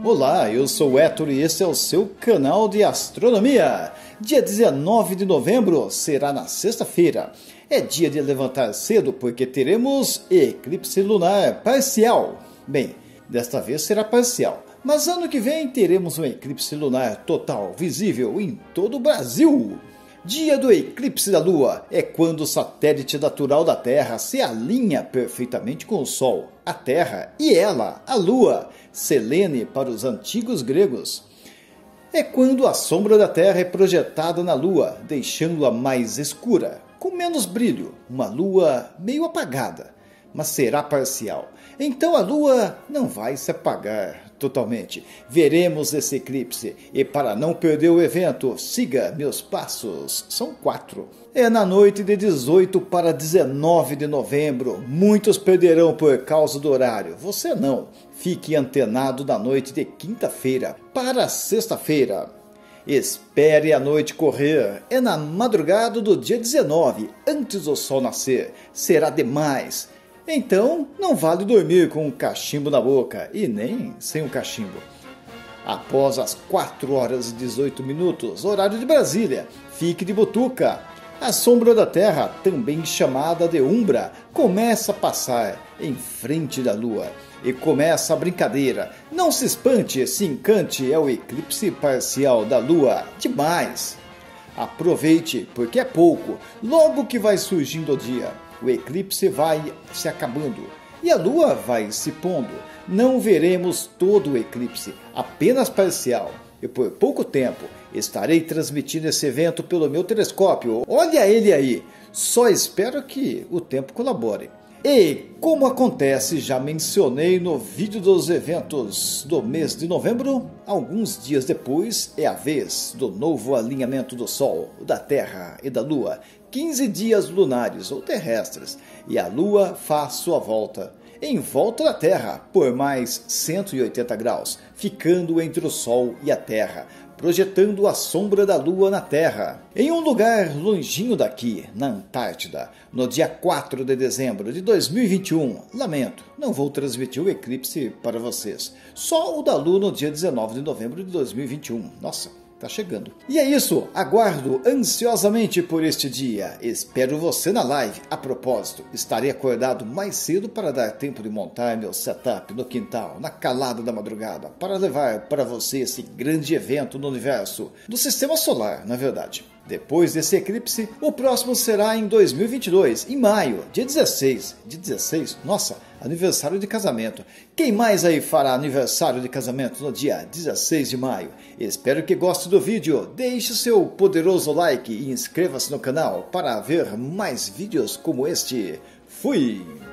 Olá, eu sou o Héctor e esse é o seu canal de astronomia. Dia 19 de novembro será na sexta-feira. É dia de levantar cedo porque teremos eclipse lunar parcial. Bem, desta vez será parcial, mas ano que vem teremos um eclipse lunar total visível em todo o Brasil. Dia do eclipse da Lua é quando o satélite natural da Terra se alinha perfeitamente com o Sol, a Terra e ela, a Lua, Selene para os antigos gregos. É quando a sombra da Terra é projetada na Lua, deixando-a mais escura, com menos brilho, uma Lua meio apagada, mas será parcial. Então a Lua não vai se apagar totalmente. Veremos esse eclipse e para não perder o evento, siga meus passos. São 4. É na noite de 18 para 19 de novembro. Muitos perderão por causa do horário. Você não. Fique antenado na noite de quinta-feira para sexta-feira. Espere a noite correr. É na madrugada do dia 19, antes do sol nascer. Será demais. Então, não vale dormir com um cachimbo na boca, e nem sem um cachimbo. Após as 4 horas e 18 minutos, horário de Brasília, fique de butuca. A sombra da Terra, também chamada de umbra, começa a passar em frente da Lua. E começa a brincadeira. Não se espante, se encante, é o eclipse parcial da Lua. Demais! Aproveite, porque é pouco, logo que vai surgindo o dia. O eclipse vai se acabando e a Lua vai se pondo. Não veremos todo o eclipse, apenas parcial. E por pouco tempo estarei transmitindo esse evento pelo meu telescópio. Olha ele aí! Só espero que o tempo colabore. E como acontece, já mencionei no vídeo dos eventos do mês de novembro, alguns dias depois é a vez do novo alinhamento do Sol, da Terra e da Lua. 15 dias lunares ou terrestres, e a Lua faz sua volta, em volta da Terra, por mais 180 graus, ficando entre o Sol e a Terra, projetando a sombra da Lua na Terra. Em um lugar longinho daqui, na Antártida, no dia 4 de dezembro de 2021, lamento, não vou transmitir o eclipse para vocês, só o da Lua no dia 19 de novembro de 2021. Nossa! Tá chegando. E é isso, aguardo ansiosamente por este dia. Espero você na live. A propósito, estarei acordado mais cedo para dar tempo de montar meu setup no quintal, na calada da madrugada, para levar para você esse grande evento no universo, do sistema solar, na verdade. Depois desse eclipse, o próximo será em 2022, em maio, dia 16. Dia 16? Nossa, aniversário de casamento. Quem mais aí fará aniversário de casamento no dia 16 de maio? Espero que goste do vídeo. Deixe seu poderoso like e inscreva-se no canal para ver mais vídeos como este. Fui!